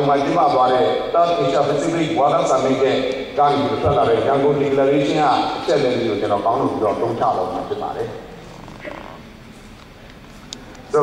မှာကျင်းပသွားတဲ့ South Asia Pacific Water Summit ကနေထွက်လာတဲ့ရန်ကုန် Declaration ကအချက်လက်တွေကိုကျွန်တော်ကောင်းလို့ပြီးတော့သုံးချတော့မှာဖြစ်ပါတယ် So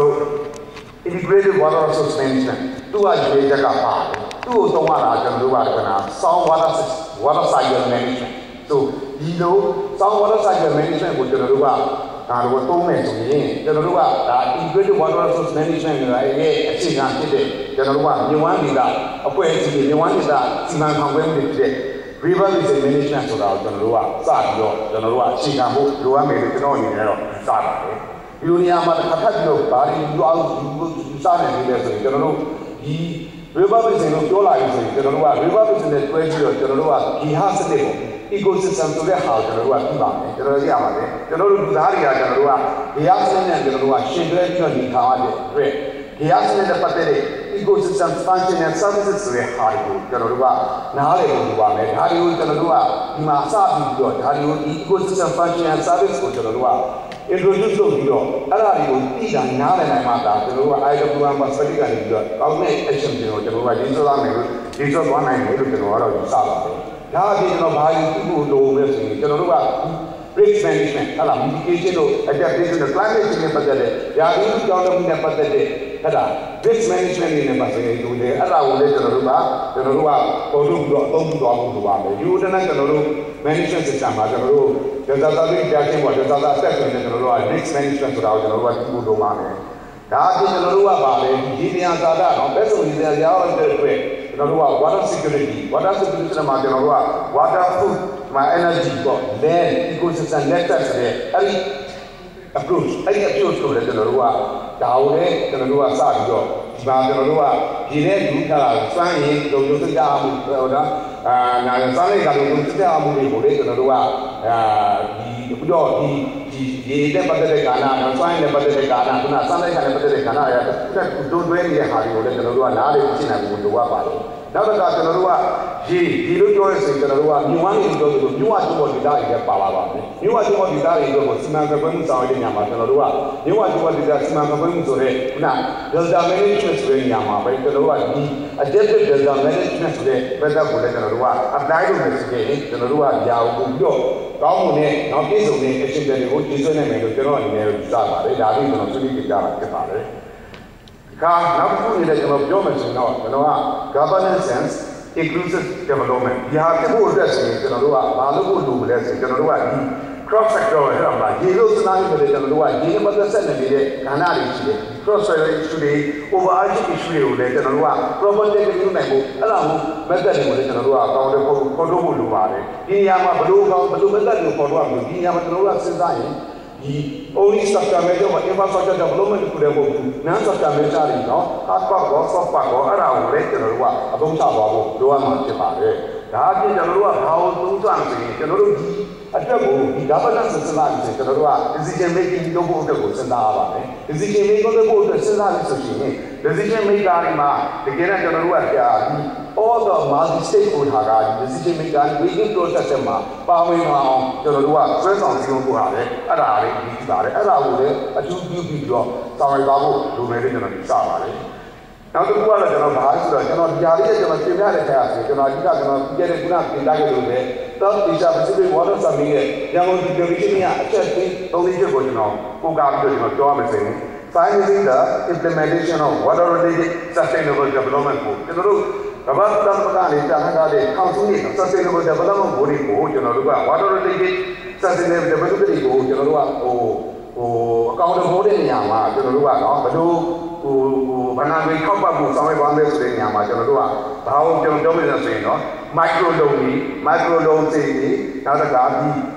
integrated water resource management သူကရွေးချက်ကပါတယ်သူ့ကိုသုံးရတာကျွန်တော်တို့ကsound water cycle management so ဒီလို sound water cycle management ကိုကျွန်တော်တို့ကဒါတော့သုံးမယ်ဆိုရင်ကျွန်တော်တို့ကဒါ integrated water resource management ရဲ့အခြေခံဖြစ်တဲ့ကျွန်တော်တို့ကမြဝန်းဒေသအဖွဲ့အစည်းမြဝန်းဒေသစီမံခန့်ခွဲမှုတွေဖြစ်တဲ့ river basin management ဆိုတာကိုကျွန်တော်တို့ကစပြီးတော့ကျွန်တော်တို့ကအခြေခံဖို့လိုအပ်မယ်လို့ကျွန်တော်အနေနဲ့တော့စပါတယ်ဒီလိုနေရာမှာတစ်ခါထပ်ပြီးတော့ဘာတွေယူအောင်ယူစားနိုင်နေလဲဆိုရင်ကျွန်တော်တို့ဒီ river basin ကိုပြောလာပြီဆိုရင်ကျွန်တော်တို့က river basin နဲ့တွဲပြီးတော့ကျွန်တော်တို့ကဒီဟာစနစ်ကို ecosystem ဆိုတဲ့ဟာကိုကျွန်တော်တို့ကပြပါမယ်ကျွန်တော်တို့ရပါတယ်ကျွန်တော်တို့လူသားတွေကကျွန်တော်တို့ကဒီဟာစနစ်နဲ့ကျွန်တော်တို့ကရှင်တွဲပြီးတော့နေထားရတဲ့အတွက်ဒီဟာစနစ်နဲ့ပတ်သက်တဲ့ ecosystem function and services ဆိုတဲ့ဟာကိုကျွန်တော်တို့ကနားလည်ဖို့လိုပါမယ်ဒါတွေကိုကျွန်တော်တို့ကဒီမှာအစပြီးတော့ဒါတွေကိုဒီ ecosystem function and service ကိုကျွန်တော်တို့က introduce လုပ်ပြီးတော့အဲ့ဒါတွေကိုသိတာနားလည်နိုင်မှသာကျွန်တော်တို့က IWM မှာ study ကနေပြီးတော့ကောင်းတဲ့ action တွေကိုကျွန်တော်တို့ကရေးဆွဲသွားနိုင်လို့ရေးဆွဲသွားနိုင်တယ်လို့ကျွန်တော်ကတော့ယူဆပါတယ်ဒါအပြင်ကျွန်တော်ဘာယူဖို့လိုလဲဆိုရင်ကျွန်တော်တို့က risk management ဟလာ mitigation တို့ adaptation တို့ climate change နဲ့ပတ်သက်တဲ့ရာသီဥတုကြောင့်လည်းနဲ့ပတ်သက်တဲ့ဟလာ risk management နဲ့ပတ်သက်တဲ့ဒီလေအဲ့ဒါကိုလည်းကျွန်တော်တို့ကပေါ်ထုတ်ပြီးတော့အသုံးပြုသွားဖို့လိုပါမယ်ယူတန်းကျွန်တော်တို့ management system မှာကျွန်တော်တို့ disaster risk reduction ပေါ့ disaster assessment နဲ့ကျွန်တော်တို့က risk management ဆိုတာကိုကျွန်တော်တို့ကသိဖို့လိုပါမယ်ဒါအပြင်ကျွန်တော်တို့ကပါလေဒီနေရာသာတာတော့ဘယ်ဆိုဒီနေရာရောက်တဲ့အတွက်ကျွန်တော်တို့က water security မှာကျွန်တော်တို့က water food မှာ energy ပေါ့ land ecosystem network ဆိုတဲ့အဲ့ဒီ approach ကိုလည်းကျွန်တော်တို့ကဒါကိုလည်းကျွန်တော်တို့ကစပြီးတော့ဒီမှာကျွန်တော်တို့ကဒီနဲ့ယူထားတာစွမ်းရည်လုံခြုံစိတ်အားမှုဟောနော်နာစွမ်းရည်ကလုံခြုံစိတ်အားမှုတွေကိုလည်းကျွန်တော်တို့ကဒီပြီးတော့ဒီတဲ့ပတ်သက်တဲ့ကာလနော်စွမ်းရည်နဲ့ပတ်သက်တဲ့ကာလခုနစွမ်းရည်နဲ့ပတ်သက်တဲ့ကာလရတဲ့ဒုတွဲနေတဲ့ဟာတွေကိုလည်းကျွန်တော်တို့ကနားလည်သိနိုင်ဖို့လိုအပ်ပါတယ်နောက်တစ်ခါကျွန်တော်တို့ကဒီလိုပြောရစီကျွန်တော်တို့ကမြဝန်းကြီးပြောလို့မြဝကျွန်းဒေသတွေလည်းပါလာပါမယ်မြဝကျွန်းဒေသတွေကိုစီမံခန့်ခွဲမှုဆောင်ရွက်တဲ့ညမှာကျွန်တော်တို့ကမြဝကျွန်းဒေသစီမံခန့်ခွဲမှုဆိုတဲ့ခုန delta management ဆိုတဲ့ညမှာပဲကျွန်တော်တို့ကဒီ adaptive delta management ဆိုတဲ့ method ကိုလည်းကျွန်တော်တို့က apply လုပ်နေစီတယ်ကျွန်တော်တို့ကကြာကိုပြီးတော့ကောင်းမှုနဲ့နောက်ပြည့်စုံတဲ့ action တွေကိုကျေစွဲနိုင်မယ်လို့ကျွန်တော်အနေနဲ့ယူဆပါတယ်ဒါလေးကျွန်တော်ဆွေးနွေးကြတာဖြစ်ပါတယ်နောက်တစ်ခုနေတဲ့ကျွန်တော်ပြောမယ်ဆိုရင်တော့ကျွန်တော်က governance and inclusive development ဒီဟာဖြစ်ဖို့အတွက်ဆိုရင်ကျွန်တော်တို့ကဘာလုပ်ဖို့လိုမလဲဆိုရင်ကျွန်တော်တို့ကဒီ cross sector ဟဲ့လားရေလို့စနားနေတယ်ကျွန်တော်တို့ကဒီမှာသက်ဆက်နေတဲ့ကဏ္ဍတွေရှိတယ် cross sector issue တွေ overarching issue တွေကိုလည်းကျွန်တော်တို့က property ကိုနိုင်ဖို့အဲ့ဒါကို method တွေကိုလည်းကျွန်တော်တို့ကကောင်းတဲ့ပေါ်ထုတ်ဖို့လိုပါတယ်ဒီနေရာမှာဘယ်လို method ကိုပေါ်ထုတ်ရမလဲဒီနေရာမှာကျွန်တော်တို့ကစဉ်းစားရင်ဒီ only structure measure မှာ infrastructure development ကိုလည်းမဟုတ်ဘူး non structure measure တွေနော် hard part ကော soft part ကောအဲ့ဒါကိုလည်းကျွန်တော်တို့ကအသုံးချသွားဖို့လိုအပ်မှာဖြစ်ပါတယ်ဒါအပြင်ကျွန်တော်တို့ကဘာကိုသုံးချမယ်ဆိုရင်ကျွန်တော်တို့ဒီအတွက်ကိုဒီ governance စဉ်းစားပြီးကျွန်တော်တို့က decision making လုပ်ဖို့အတွက်ကိုစဉ်းစားရပါမယ် decision making လုပ်ဖို့အတွက်စဉ်းစားပြီးဆိုရင် decision maker တွေမှာတကယ်တော့ကျွန်တော်တို့ကဒီ all the multi stakeholder က decision maker making process မှာပါဝင်အောင်ကျွန်တော်တို့ကဆွဲဆောင်စည်းရုံးဖို့ရတယ်အဲ့ဒါလေးပြီးပါတယ်အဲ့ဒါကိုလည်းအထူးပြုပြီးတော့ဆောင်ရွက်သွားဖို့လိုမယ်လို့ကျွန်တော်ယူဆပါတယ်နောက်တစ်ခုကတော့ကျွန်တော်ဘာလို့ဆိုတော့ကျွန်တော်ဒီဟာလေးကျွန်တော်ပြင်ပြတဲ့ခါဆိုကျွန်တော်အဓိကကျွန်တော်ပြတဲ့ခုနပြင်ထားခဲ့လို့ပဲ South Asia Pacific Water Summit ရဲ့ရန်ကုန် Declaration ကအချက်3ချက်ကိုကျွန်တော်ပို့ကားပြီးတော့ကျွန်တော်ပြောရမယ်ဆိုရင် Financing the implementation of water related sustainable development ကိုကျွန်တော်တို့ကမ္ဘာ့သမဂ္ဂနဲ့တာဝန်ထားတဲ့ Council နဲ့ Sustainable Development ဘိုးတွေကိုကျွန်တော်တို့က water related sustainable development ကိုကျွန်တော်တို့ကအကောင့်တစ်ဘိုးတဲ့နေရာမှာကျွန်တော်တို့ကတော့ဘယ်လိုဘာနာမေခောက်ပတ်ကိုဆောင်ရွက်သွားမယ်ဆိုတဲ့နေရာမှာကျွန်တော်တို့ကဘာလို့ကျွန်တော်ပြောမယ်ဆိုရင်တော့ micro loan တွေနောက်တစ်ခါဒီ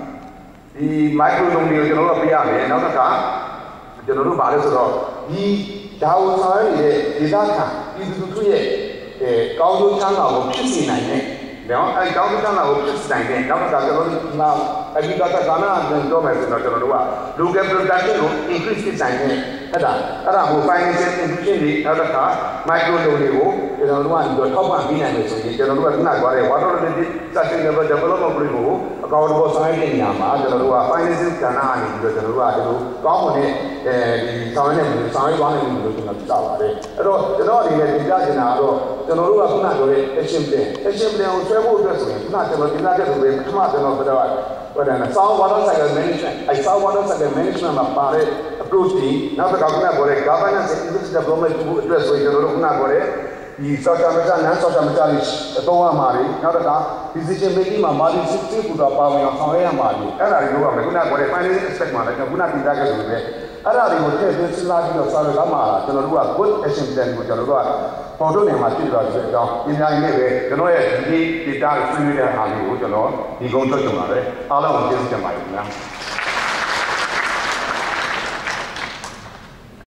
micro loan တွေကိုကျွန်တော်တို့ပေးရမယ်နောက်တစ်ခါကျွန်တော်တို့ဘာလဲဆိုတော့ဒီဒါဝဆောင်ရွက်နေတဲ့ဒေသခံပြည်သူတွေရဲ့ကောင်းကျိုးချမ်းသာကိုဖြစ်စေနိုင်တဲ့နော်အဲကောင်းကျိုးချမ်းသာကိုဖြစ်စေနိုင်တဲ့နောက်တစ်ခါကျွန်တော်တို့ဒီကတကနာတော့မယ်ဆိုတော့ကျွန်တော်တို့က local production ကို increase ဖြစ်နိုင်တဲ့အဲ့ဒါကို financial inclusion တွေနောက်တစ်ခါ micro loan တွေကိုကျွန်တော်တို့ကထောက်ပံ့ပေးနိုင်လို့ဆိုရင်ကျွန်တော်တို့ကခုနကပြောတဲ့ water related sustainable development ကိုအကောင့်ပေါ်ဆောင်ရွက်တဲ့နေရာမှာကျွန်တော်တို့က financing ကဏ္ဍအနေနဲ့ကျွန်တော်တို့ကဒီလိုကောင်းမွန်တဲ့ဒီဆောင်ရွက်နေဆောင်ရွက်သွားနိုင်လို့ကျွန်တော်ကြားပါတယ်အဲ့တော့ကျွန်တော်အနေနဲ့တင်ပြချင်တာကတော့ကျွန်တော်တို့ကခုနပြောတဲ့ action plan ကိုဆွဲဖို့အတွက်ဆိုရင်ခုနကျွန်တော်တင်ပြတဲ့ဆိုရင်ပထမကျွန်တော်ပြောတာsound water cycle management အဲ sound water cycle management မှာပါတဲ့ approach တွေနောက်တစ်ခါခုနပြောတဲ့ governance and industry development ကိုအတွက်ဆိုရင်ကျွန်တော်တို့ခုနပြောတဲ့ဒီ social media non social media တွေအသုံးအမှာတွေနောက်တစ်ခါ decision making မှာ multi system ကိုတော့ပါဝင်အောင်ဆောင်ရွက်ရမှာတွေအဲ့ဒါတွေလုပ်ရမယ်ခုနပြောတဲ့ financial aspect မှာလည်းခုနတင်ပြခဲ့လို့ပဲအဲ့ဒါတွေကိုထည့်သွင်းစဉ်းစားပြီးတော့ဆောင်ရွက်ရမှာကျွန်တော်တို့က good action plan ကိုကျွန်တော်တို့ကပေါ်ထုတ်နေမှာဖြစ်သွားတဲ့အကြောင်းအများကြီးနဲ့ပဲကျွန်တော်ရဲ့ဒီ data ဆွေးနွေးတဲ့အားလေးကိုကျွန်တော်ဒီကုန်းထုတ်ကြပါမယ်အားလုံးကိုကျေးဇူးတင်ပါတယ်ခင်ဗျာ